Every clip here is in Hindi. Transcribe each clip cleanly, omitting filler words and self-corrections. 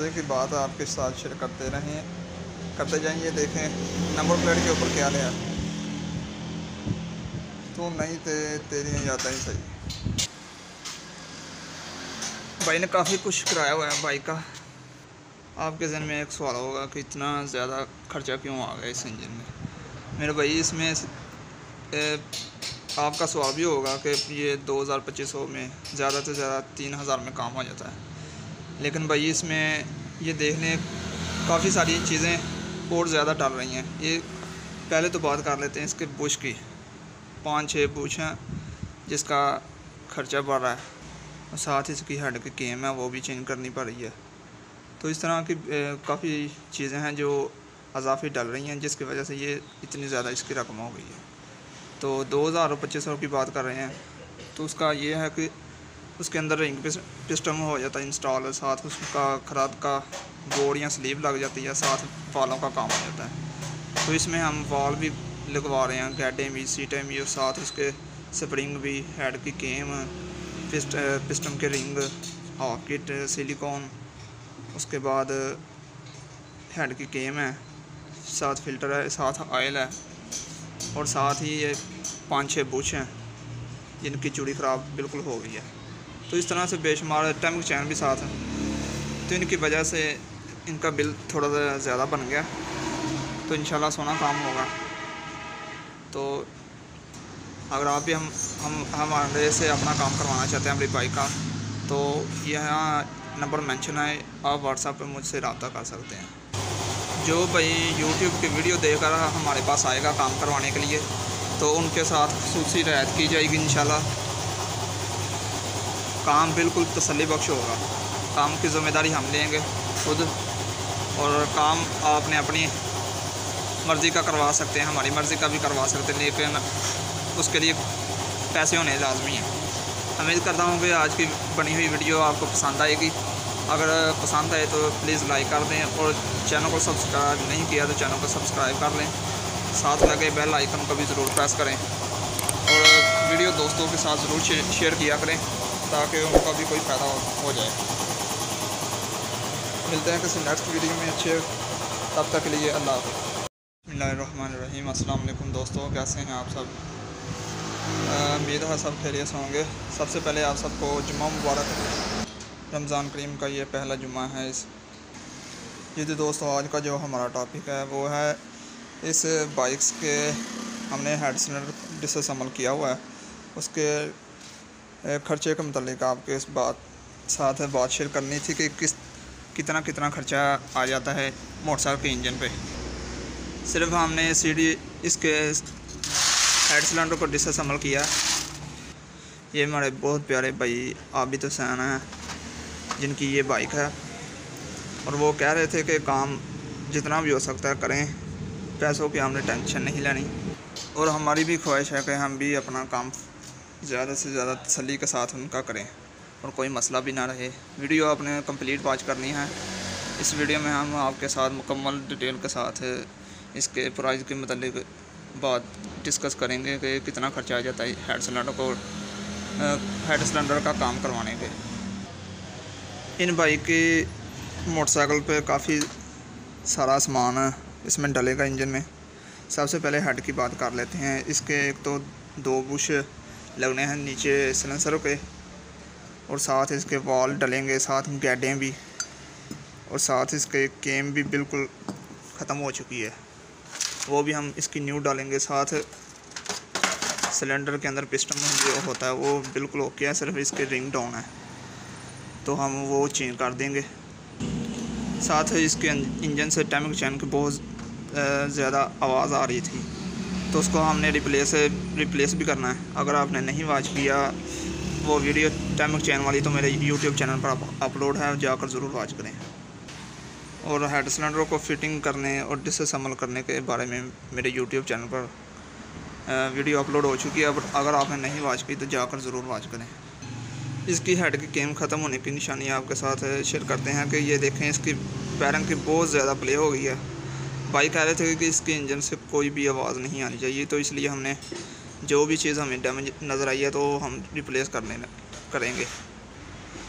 मज़े की बात आपके साथ शेयर करते जाएंगे। देखें नंबर प्लेट के ऊपर क्या लिया, तू नहीं तेरी नहीं जाता ही सही। भाई ने काफ़ी कुछ कराया हुआ है बाइक का। आपके जहन में एक सवाल होगा कि इतना ज़्यादा खर्चा क्यों आ गया इस इंजन में। मेरे भाई इसमें आपका सवाल भी होगा कि ये 2200 में ज़्यादा से ज़्यादा 3000 में काम हो जाता है, लेकिन भाई इसमें ये देख लें काफ़ी सारी चीज़ें और ज़्यादा डाल रही हैं। ये पहले तो बात कर लेते हैं इसके बुश की। 5-6 बुश हैं जिसका खर्चा बढ़ रहा है, और साथ ही इसकी हेड की केम है वो भी चेंज करनी पड़ रही है। तो इस तरह की काफ़ी चीज़ें हैं जो अजाफी डल रही हैं, जिसकी वजह से ये इतनी ज़्यादा इसकी रकम हो गई है। तो 2200 की बात कर रहे हैं, तो उसका ये है कि उसके अंदर रिंग पिस्टन हो जाता है इंस्टॉल, साथ उसका खराद का बोर्ड या स्लीव लग जाती है, साथ वालों का काम हो जाता है। तो इसमें हम वाल भी लगवा रहे हैं, गैडें भी, सीटें भी, और साथ उसके स्प्रिंग भी, हेड की केम, पिस्टन के रिंग, हाफ किट, सिलिकॉन, उसके बाद हेड की केम है, साथ फिल्टर है, साथ ऑयल है, और साथ ही ये 5-6 बुश हैं जिनकी चूड़ी ख़राब बिल्कुल हो गई है। तो इस तरह से बेशुमार टाइमिंग चैन भी साथ है, तो इनकी वजह से इनका बिल थोड़ा सा ज़्यादा बन गया। तो इंशाल्लाह सोना काम होगा। तो अगर आप भी हमारे से अपना काम करवाना चाहते हैं अपनी बाइक का, तो यहाँ नंबर मेंशन है, आप व्हाट्सएप पे मुझसे रब्ता कर सकते हैं। जो भाई यूट्यूब की वीडियो देखकर हमारे पास आएगा काम करवाने के लिए, तो उनके साथ खुसूसी रियायत की जाएगी इंशाल्लाह। काम बिल्कुल तसल्ली बख्श होगा। काम की ज़िम्मेदारी हम लेंगे खुद, और काम आपने अपनी मर्ज़ी का करवा सकते हैं, हमारी मर्ज़ी का भी करवा सकते हैं, लेकिन उसके लिए पैसे होने लाजमी हैं। उम्मीद करता हूँ कि आज की बनी हुई वीडियो आपको पसंद आएगी। अगर पसंद आए तो प्लीज़ लाइक कर दें, और चैनल को सब्सक्राइब नहीं किया तो चैनल को सब्सक्राइब कर लें, साथ लगे बेल आइकन को भी ज़रूर प्रेस करें, और वीडियो दोस्तों के साथ ज़रूर शेयर किया करें ताकि उनका भी कोई फ़ायदा हो जाए। मिलते हैं किसी नेक्स्ट वीडियो में अच्छे, तब तक के लिए अल्लाह हाफ़िज़। बिस्मिल्लाहिर्रहमानिर्रहीम। अस्सलाम वालेकुम दोस्तों, कैसे हैं आप सब? उम्मीद है सब खैरियत होंगे। सबसे पहले आप सबको जुम्मा मुबारक। रमज़ान करीम का ये पहला जुम्मा है। ये तो दोस्तों आज का जो हमारा टॉपिक है वो है इस बाइक्स के हमने हेड सिलेंडर डिसअसेंबल किया हुआ है, उसके ख़र्चे के मतलब आपके इस साथ बात शेयर करनी थी कि कितना ख़र्चा आ जाता है मोटरसाइकिल के इंजन पे। सिर्फ हमने इसके हेड सिलेंडर को डिसअसेंबल किया। ये हमारे बहुत प्यारे भाई आबिद हुसैन हैं जिनकी ये बाइक है, और वो कह रहे थे कि काम जितना भी हो सकता है करें, पैसों की हमने टेंशन नहीं लेनी, और हमारी भी ख्वाहिश है कि हम भी अपना काम ज़्यादा से ज़्यादा तसल्ली के साथ उनका करें और कोई मसला भी ना रहे। वीडियो आपने कंप्लीट वॉच करनी है। इस वीडियो में हम आपके साथ मुकम्मल डिटेल के साथ इसके प्राइस के मतलब बात डिस्कस करेंगे कि कितना खर्चा आ जाता है हेड सिलेंडर का काम करवाने के। इन बाइक की मोटरसाइकिल पे काफ़ी सारा सामान इसमें डलेगा इंजन में। सबसे पहले हेड की बात कर लेते हैं। इसके एक तो 2 बुश लगने हैं नीचे सिलेंसर पे, और साथ इसके वॉल डलेंगे, साथ गैडें भी, और साथ इसके केम भी बिल्कुल ख़त्म हो चुकी है, वो भी हम इसकी न्यू डालेंगे। साथ सिलेंडर के अंदर पिस्टन जो होता है वो बिल्कुल ओके है, सिर्फ इसके रिंग डाउन है, तो हम वो चेंज कर देंगे। साथ इसके इंजन से टाइमिंग चैन की बहुत ज़्यादा आवाज़ आ रही थी, तो उसको हमने रिप्लेस भी करना है। अगर आपने नहीं वॉच किया वो वीडियो टाइमिंग चैन वाली, तो मेरे यूट्यूब चैनल पर अपलोड है, जाकर ज़रूर वॉच करें। और हेड सिलेंडरों को फिटिंग करने और डिसअसेंबल करने के बारे में मेरे यूट्यूब चैनल पर वीडियो अपलोड हो चुकी है। अगर आपने नहीं वॉच की तो जाकर ज़रूर वॉच करें। इसकी हेड की केम ख़त्म होने की निशानी आपके साथ शेयर करते हैं कि ये देखें, इसकी पैरिंग की बहुत ज़्यादा प्ले हो गई है। भाई कह रहे थे कि इसके इंजन से कोई भी आवाज़ नहीं आनी चाहिए, तो इसलिए हमने जो भी चीज़ हमें डैमेज नज़र आई है तो हम रिप्लेस करेंगे।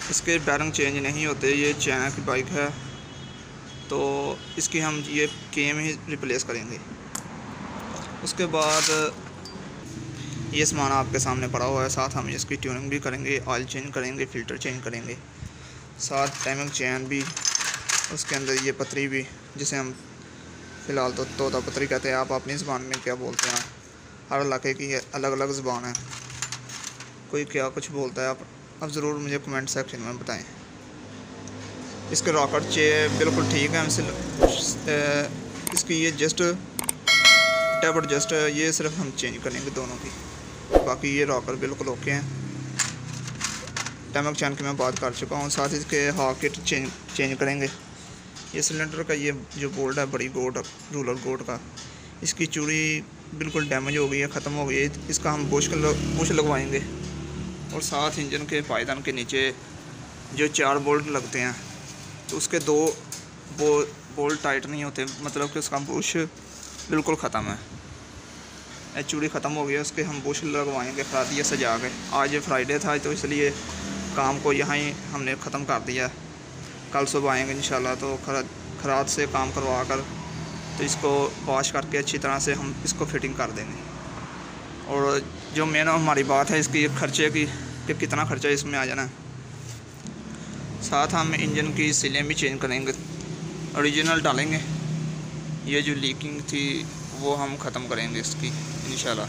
इसके बैरिंग चेंज नहीं होते, ये चाइना की बाइक है तो इसकी हम ये केम ही रिप्लेस करेंगे। उसके बाद ये सामान आपके सामने पड़ा हुआ है, साथ हम इसकी ट्यूनिंग भी करेंगे, ऑयल चेंज करेंगे, फ़िल्टर चेंज करेंगे, साथ टाइमिंग चैन भी, उसके अंदर ये पतरी भी, जिसे हम फ़िलहाल तो तोता पतरी कहते हैं, आप अपनी ज़बान में क्या बोलते हैं, हर इलाके की अलग अलग ज़बान है, कोई क्या कुछ बोलता है, आप ज़रूर मुझे कमेंट सेक्शन में बताएं। इसके रॉकेट बिल्कुल ठीक है, इसकी ये जस्ट टैब एडजस्ट ये सिर्फ हम चेंज करेंगे दोनों की, बाकी ये रॉकर बिल्कुल ओके हैं। टाइमिंग चैन की मैं बात कर चुका हूँ, साथ ही इसके हॉक किट चेंज करेंगे। ये सिलेंडर का ये जो बोल्ट है बड़ी गोट रूलर गोट का, इसकी चूड़ी बिल्कुल डैमेज हो गई है, ख़त्म हो गई है, इसका हम बुश लगवाएंगे। और साथ इंजन के पायदान के नीचे जो 4 बोल्ट लगते हैं तो उसके 2 बोल्ट टाइट नहीं होते, मतलब कि उसका बुश बिल्कुल ख़त्म है, चूड़ी ख़त्म हो गई है, उसके हम बुश लगवाएंगे फ्रादिया सजा के। आज फ्राइडे था तो इसलिए काम को यहाँ ही हमने ख़त्म कर दिया। कल सुबह आएंगे इंशाल्लाह तो खराद से काम करवा कर तो इसको वॉश करके अच्छी तरह से हम इसको फिटिंग कर देंगे। और जो मेन हमारी बात है इसकी खर्चे की कि कितना खर्चा इसमें आ जाना है। साथ हम इंजन की सीलें भी चेंज करेंगे, ओरिजिनल डालेंगे, ये जो लीकिंग थी वो हम ख़त्म करेंगे इसकी इंशाल्लाह।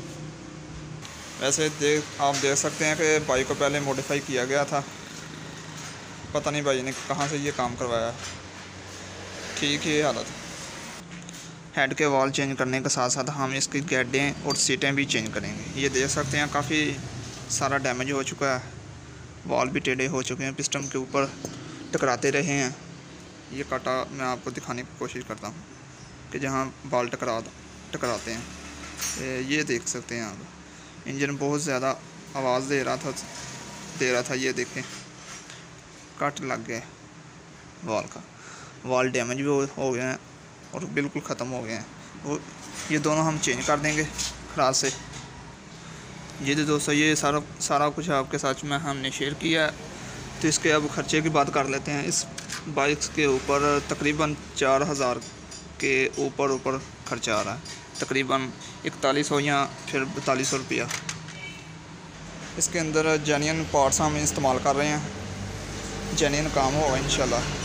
वैसे आप देख सकते हैं कि बाइक को पहले मॉडिफाई किया गया था, पता नहीं भाई ने कहाँ से ये काम करवाया, ठीक है हालत। हेड के वॉल चेंज करने के साथ साथ हम इसकी गैडें और सीटें भी चेंज करेंगे। ये देख सकते हैं काफ़ी सारा डैमेज हो चुका है, वॉल भी टेढ़े हो चुके हैं, पिस्टन के ऊपर टकराते रहे हैं। ये काटा मैं आपको दिखाने की कोशिश करता हूँ कि जहाँ बाल टकराते हैं, ये देख सकते हैं आप। इंजन बहुत ज़्यादा आवाज़ दे रहा था, ये देखें कट लग गया वॉल का, वॉल डैमेज भी हो गए हैं और बिल्कुल ख़त्म हो गए हैं। वो ये दोनों हम चेंज कर देंगे खराद से। ये जो दोस्तों ये सारा कुछ आपके साथ में हमने शेयर किया है। तो इसके अब ख़र्चे की बात कर लेते हैं। इस बाइक के ऊपर तकरीबन 4000 के ऊपर खर्चा आ रहा है, तकरीबन 4100 या फिर 4200 रुपया। इसके अंदर जेन्युइन पार्ट्स हम इस्तेमाल कर रहे हैं, जेन्युइन काम होगा इंशाल्लाह।